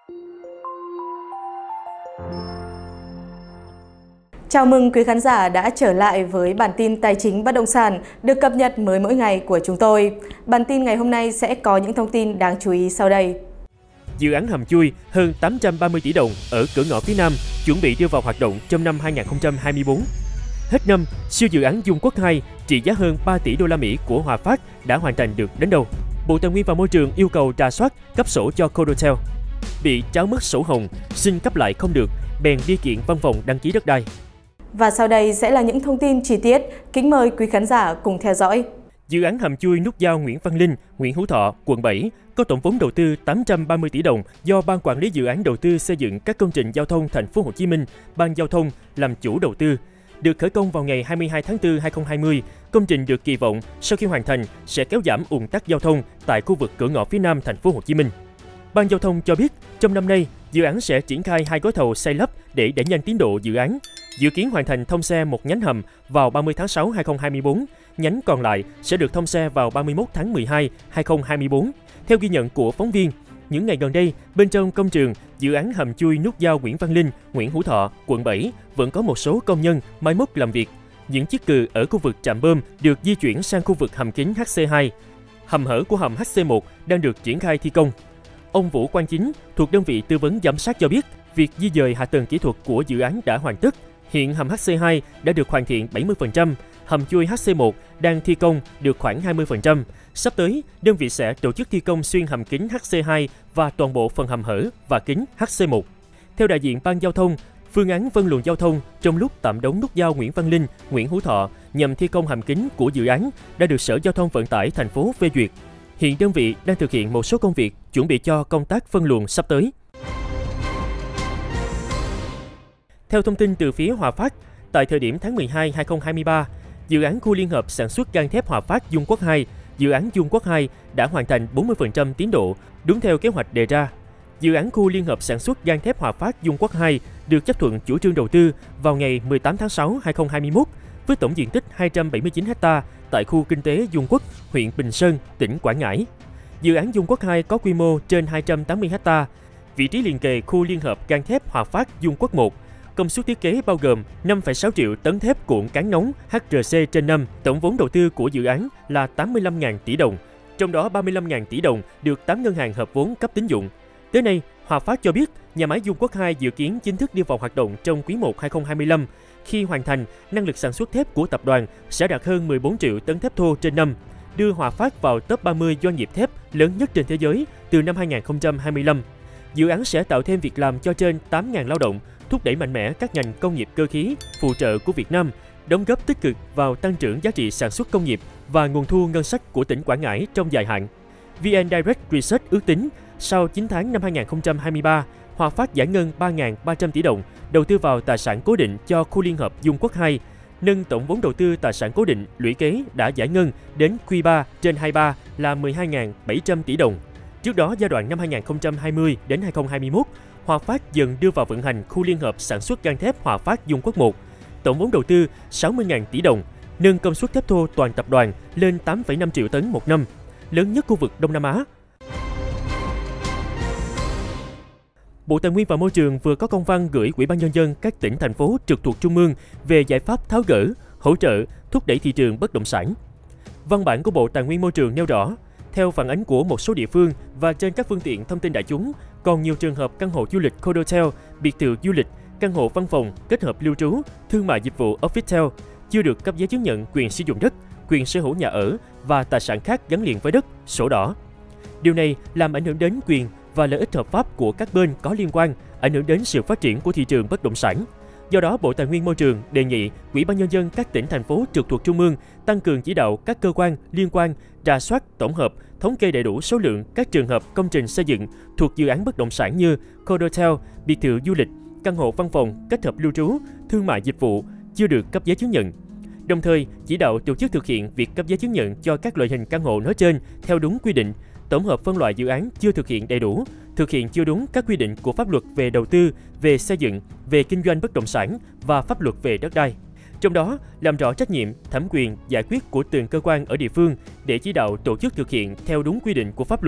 Chào mừng quý khán giả đã trở lại với bản tin tài chính bất động sản được cập nhật mới mỗi ngày của chúng tôi. Bản tin ngày hôm nay sẽ có những thông tin đáng chú ý sau đây. Dự án hầm chui hơn 830 tỷ đồng ở cửa ngõ phía Nam chuẩn bị đưa vào hoạt động trong năm 2024. Hết năm, siêu dự án Dung Quốc 2 trị giá hơn 3 tỷ đô la Mỹ của Hòa Phát đã hoàn thành được đến đâu? Bộ Tài nguyên và Môi trường yêu cầu rà soát cấp sổ cho Codotel. Bị tráo mất sổ hồng, xin cấp lại không được, bèn đi kiện văn phòng đăng ký đất đai. Và sau đây sẽ là những thông tin chi tiết. Kính mời quý khán giả cùng theo dõi. Dự án hầm chui nút giao Nguyễn Văn Linh, Nguyễn Hữu Thọ, quận 7 có tổng vốn đầu tư 830 tỷ đồng do Ban Quản lý Dự án Đầu tư xây dựng các công trình giao thông Thành phố Hồ Chí Minh, Ban Giao thông làm chủ đầu tư. Được khởi công vào ngày 22 tháng 4 2020, công trình được kỳ vọng sau khi hoàn thành sẽ kéo giảm ùn tắc giao thông tại khu vực cửa ngõ phía Nam Thành phố Hồ Chí Minh. Ban Giao thông cho biết, trong năm nay, dự án sẽ triển khai 2 gói thầu xây lắp để đẩy nhanh tiến độ dự án. Dự kiến hoàn thành thông xe một nhánh hầm vào 30 tháng 6 2024, nhánh còn lại sẽ được thông xe vào 31 tháng 12 2024. Theo ghi nhận của phóng viên, những ngày gần đây, bên trong công trường, dự án hầm chui nút giao Nguyễn Văn Linh, Nguyễn Hữu Thọ, quận 7 vẫn có một số công nhân máy móc làm việc. Những chiếc cừ ở khu vực trạm bơm được di chuyển sang khu vực hầm kính HC2. Hầm hở của hầm HC1 đang được triển khai thi công. Ông Vũ Quang Chính thuộc đơn vị tư vấn giám sát cho biết, việc di dời hạ tầng kỹ thuật của dự án đã hoàn tất. Hiện hầm HC2 đã được hoàn thiện 70%, hầm chui HC1 đang thi công được khoảng 20%. Sắp tới, đơn vị sẽ tổ chức thi công xuyên hầm kính HC2 và toàn bộ phần hầm hở và kính HC1. Theo đại diện Ban Giao thông, phương án phân luồng giao thông trong lúc tạm đóng nút giao Nguyễn Văn Linh, Nguyễn Hữu Thọ nhằm thi công hầm kính của dự án đã được Sở Giao thông Vận tải thành phố phê duyệt. Hiện đơn vị đang thực hiện một số công việc chuẩn bị cho công tác phân luồng sắp tới. Theo thông tin từ phía Hòa Phát, tại thời điểm tháng 12 2023, dự án khu liên hợp sản xuất gang thép Hòa Phát Dung Quốc 2, dự án Dung Quốc 2 đã hoàn thành 40% tiến độ, đúng theo kế hoạch đề ra. Dự án khu liên hợp sản xuất gang thép Hòa Phát Dung Quốc 2 được chấp thuận chủ trương đầu tư vào ngày 18 tháng 6 2021 với tổng diện tích 279 ha tại khu kinh tế Dung Quốc, huyện Bình Sơn, tỉnh Quảng Ngãi. Dự án Dung Quốc 2 có quy mô trên 280 ha, vị trí liền kề khu liên hợp gang thép Hòa Phát Dung Quốc 1. Công suất thiết kế bao gồm 5,6 triệu tấn thép cuộn cán nóng HRC/5. Tổng vốn đầu tư của dự án là 85.000 tỷ đồng, trong đó 35.000 tỷ đồng được 8 ngân hàng hợp vốn cấp tín dụng. Tới nay, Hòa Phát cho biết nhà máy Dung Quốc 2 dự kiến chính thức đi vào hoạt động trong quý 1 2025. Khi hoàn thành, năng lực sản xuất thép của tập đoàn sẽ đạt hơn 14 triệu tấn thép thô trên năm, đưa Hòa Phát vào top 30 doanh nghiệp thép lớn nhất trên thế giới từ năm 2025. Dự án sẽ tạo thêm việc làm cho trên 8.000 lao động, thúc đẩy mạnh mẽ các ngành công nghiệp cơ khí, phụ trợ của Việt Nam, đóng góp tích cực vào tăng trưởng giá trị sản xuất công nghiệp và nguồn thu ngân sách của tỉnh Quảng Ngãi trong dài hạn. VN Direct Research ước tính, sau 9 tháng năm 2023, Hòa Phát giải ngân 3.300 tỷ đồng đầu tư vào tài sản cố định cho khu liên hợp Dung Quốc 2, nâng tổng vốn đầu tư tài sản cố định lũy kế đã giải ngân đến Q3 trên 23 là 12.700 tỷ đồng. Trước đó, giai đoạn năm 2020 đến 2021, Hòa Phát dần đưa vào vận hành khu liên hợp sản xuất gang thép Hòa Phát Dung Quốc 1. Tổng vốn đầu tư 60.000 tỷ đồng, nâng công suất thép thô toàn tập đoàn lên 8,5 triệu tấn một năm, lớn nhất khu vực Đông Nam Á. Bộ Tài nguyên và Môi trường vừa có công văn gửi Ủy ban Nhân dân các tỉnh, thành phố trực thuộc Trung ương về giải pháp tháo gỡ, hỗ trợ, thúc đẩy thị trường bất động sản. Văn bản của Bộ Tài nguyên Môi trường nêu rõ, theo phản ánh của một số địa phương và trên các phương tiện thông tin đại chúng, còn nhiều trường hợp căn hộ du lịch Codotel, biệt thự du lịch, căn hộ văn phòng kết hợp lưu trú, thương mại dịch vụ Officetel chưa được cấp giấy chứng nhận quyền sử dụng đất, quyền sở hữu nhà ở và tài sản khác gắn liền với đất, sổ đỏ. Điều này làm ảnh hưởng đến quyền và lợi ích hợp pháp của các bên có liên quan, ảnh hưởng đến sự phát triển của thị trường bất động sản. Do đó, Bộ Tài nguyên Môi trường đề nghị Ủy ban Nhân dân các tỉnh, thành phố trực thuộc Trung ương tăng cường chỉ đạo các cơ quan liên quan rà soát, tổng hợp, thống kê đầy đủ số lượng các trường hợp công trình xây dựng thuộc dự án bất động sản như Codotel, biệt thự du lịch, căn hộ văn phòng kết hợp lưu trú, thương mại dịch vụ chưa được cấp giấy chứng nhận. Đồng thời, chỉ đạo tổ chức thực hiện việc cấp giấy chứng nhận cho các loại hình căn hộ nói trên theo đúng quy định, tổng hợp phân loại dự án chưa thực hiện đầy đủ, thực hiện chưa đúng các quy định của pháp luật về đầu tư, về xây dựng, về kinh doanh bất động sản và pháp luật về đất đai. Trong đó, làm rõ trách nhiệm, thẩm quyền giải quyết của từng cơ quan ở địa phương để chỉ đạo tổ chức thực hiện theo đúng quy định của pháp luật,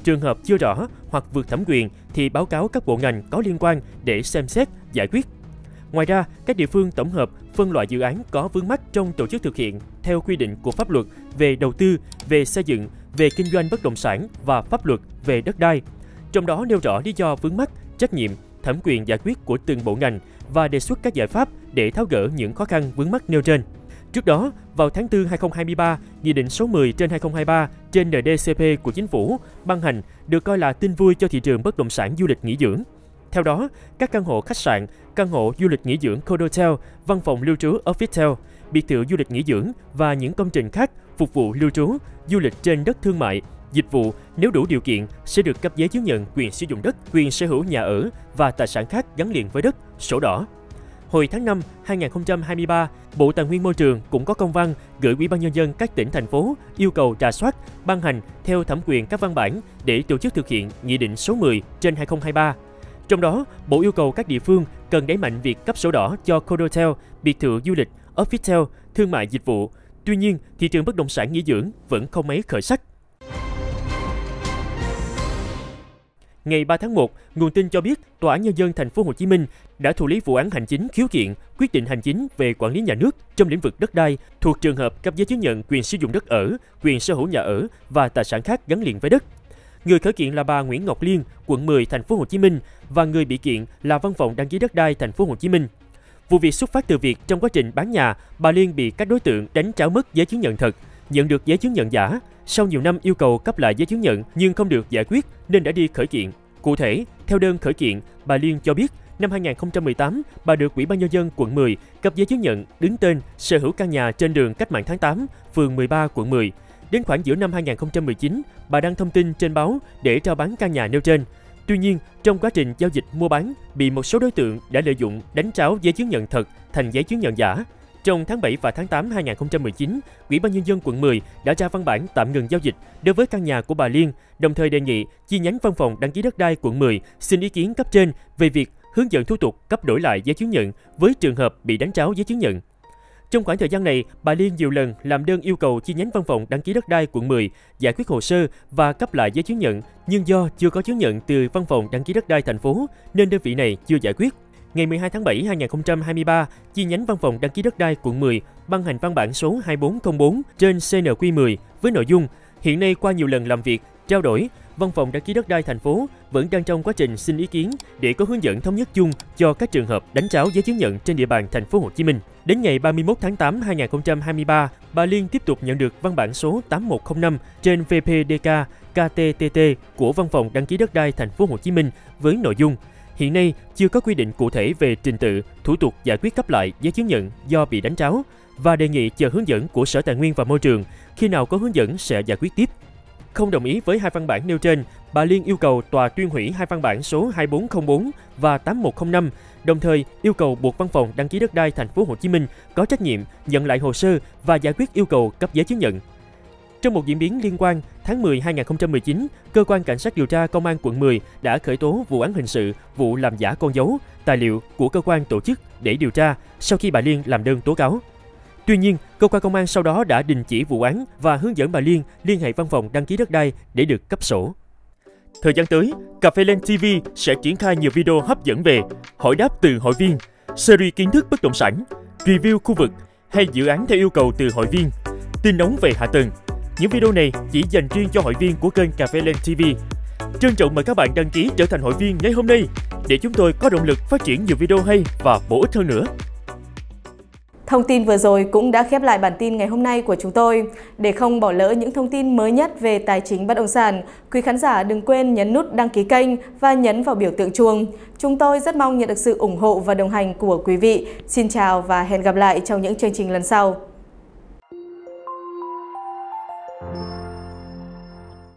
Trường hợp chưa rõ hoặc vượt thẩm quyền thì báo cáo các bộ ngành có liên quan để xem xét, giải quyết. Ngoài ra, các địa phương tổng hợp phân loại dự án có vướng mắc trong tổ chức thực hiện theo quy định của pháp luật về đầu tư, về xây dựng, về kinh doanh bất động sản và pháp luật về đất đai. Trong đó nêu rõ lý do vướng mắc, trách nhiệm, thẩm quyền giải quyết của từng bộ ngành và đề xuất các giải pháp để tháo gỡ những khó khăn vướng mắc nêu trên. Trước đó, vào tháng 4 2023, Nghị định số 10/2023 trên NDCP của Chính phủ ban hành được coi là tin vui cho thị trường bất động sản du lịch nghỉ dưỡng. Theo đó, các căn hộ khách sạn, căn hộ du lịch nghỉ dưỡng Condotel, văn phòng lưu trú Officetel, biệt thự du lịch nghỉ dưỡng và những công trình khác phục vụ lưu trú, du lịch trên đất thương mại, dịch vụ nếu đủ điều kiện sẽ được cấp giấy chứng nhận quyền sử dụng đất, quyền sở hữu nhà ở và tài sản khác gắn liền với đất, sổ đỏ. Hồi tháng 5 2023, Bộ Tài nguyên Môi trường cũng có công văn gửi Ủy ban Nhân dân các tỉnh, thành phố yêu cầu rà soát, ban hành theo thẩm quyền các văn bản để tổ chức thực hiện Nghị định số 10/2023. Trong đó, Bộ yêu cầu các địa phương cần đẩy mạnh việc cấp sổ đỏ cho Condotel, biệt thự du lịch, Officetel, thương mại dịch vụ. Tuy nhiên, thị trường bất động sản nghỉ dưỡng vẫn không mấy khởi sắc. Ngày 3 tháng 1, nguồn tin cho biết Tòa án Nhân dân Thành phố Hồ Chí Minh đã thụ lý vụ án hành chính khiếu kiện, quyết định hành chính về quản lý nhà nước trong lĩnh vực đất đai thuộc trường hợp cấp giấy chứng nhận quyền sử dụng đất ở, quyền sở hữu nhà ở và tài sản khác gắn liền với đất. Người khởi kiện là bà Nguyễn Ngọc Liên, quận 10, Thành phố Hồ Chí Minh và người bị kiện là Văn phòng đăng ký đất đai Thành phố Hồ Chí Minh. Vụ việc xuất phát từ việc trong quá trình bán nhà, bà Liên bị các đối tượng đánh tráo mất giấy chứng nhận thật, nhận được giấy chứng nhận giả. Sau nhiều năm yêu cầu cấp lại giấy chứng nhận nhưng không được giải quyết nên đã đi khởi kiện. Cụ thể, theo đơn khởi kiện, bà Liên cho biết năm 2018, bà được Ủy ban Nhân dân quận 10 cấp giấy chứng nhận đứng tên sở hữu căn nhà trên đường Cách mạng tháng 8, phường 13, quận 10. Đến khoảng giữa năm 2019, bà đăng thông tin trên báo để rao bán căn nhà nêu trên. Tuy nhiên, trong quá trình giao dịch mua bán, bị một số đối tượng đã lợi dụng đánh tráo giấy chứng nhận thật thành giấy chứng nhận giả. Trong tháng 7 và tháng 8 2019, Ủy ban Nhân dân quận 10 đã ra văn bản tạm ngừng giao dịch đối với căn nhà của bà Liên, đồng thời đề nghị chi nhánh Văn phòng đăng ký đất đai quận 10 xin ý kiến cấp trên về việc hướng dẫn thủ tục cấp đổi lại giấy chứng nhận với trường hợp bị đánh tráo giấy chứng nhận. Trong khoảng thời gian này, bà Liên nhiều lần làm đơn yêu cầu chi nhánh Văn phòng đăng ký đất đai quận 10 giải quyết hồ sơ và cấp lại giấy chứng nhận, nhưng do chưa có chứng nhận từ Văn phòng đăng ký đất đai thành phố nên đơn vị này chưa giải quyết. Ngày 12 tháng 7 2023, chi nhánh Văn phòng đăng ký đất đai quận 10 ban hành văn bản số 2404 trên CNQ10 với nội dung: hiện nay qua nhiều lần làm việc, trao đổi, Văn phòng đăng ký đất đai thành phố vẫn đang trong quá trình xin ý kiến để có hướng dẫn thống nhất chung cho các trường hợp đánh tráo giấy chứng nhận trên địa bàn Thành phố Hồ Chí Minh. Đến ngày 31 tháng 8 2023, bà Liên tiếp tục nhận được văn bản số 8105 trên VPDK KTTT của Văn phòng đăng ký đất đai Thành phố Hồ Chí Minh với nội dung: hiện nay chưa có quy định cụ thể về trình tự, thủ tục giải quyết cấp lại giấy chứng nhận do bị đánh tráo và đề nghị chờ hướng dẫn của Sở Tài nguyên và Môi trường, khi nào có hướng dẫn sẽ giải quyết tiếp. Không đồng ý với hai văn bản nêu trên, bà Liên yêu cầu tòa tuyên hủy hai văn bản số 2404 và 8105, đồng thời yêu cầu buộc Văn phòng đăng ký đất đai Thành phố Hồ Chí Minh có trách nhiệm nhận lại hồ sơ và giải quyết yêu cầu cấp giấy chứng nhận. Trong một diễn biến liên quan, tháng 10 2019, Cơ quan Cảnh sát điều tra Công an quận 10 đã khởi tố vụ án hình sự vụ làm giả con dấu, tài liệu của cơ quan tổ chức để điều tra sau khi bà Liên làm đơn tố cáo. Tuy nhiên, cơ quan công an sau đó đã đình chỉ vụ án và hướng dẫn bà Liên liên hệ Văn phòng đăng ký đất đai để được cấp sổ. Thời gian tới, Cà phê Lên TV sẽ triển khai nhiều video hấp dẫn về hỏi đáp từ hội viên, series kiến thức bất động sản, review khu vực hay dự án theo yêu cầu từ hội viên, tin nóng về hạ tầng. Những video này chỉ dành riêng cho hội viên của kênh Cà phê Lên TV. Trân trọng mời các bạn đăng ký trở thành hội viên ngay hôm nay để chúng tôi có động lực phát triển nhiều video hay và bổ ích hơn nữa. Thông tin vừa rồi cũng đã khép lại bản tin ngày hôm nay của chúng tôi. Để không bỏ lỡ những thông tin mới nhất về tài chính bất động sản, quý khán giả đừng quên nhấn nút đăng ký kênh và nhấn vào biểu tượng chuông. Chúng tôi rất mong nhận được sự ủng hộ và đồng hành của quý vị. Xin chào và hẹn gặp lại trong những chương trình lần sau.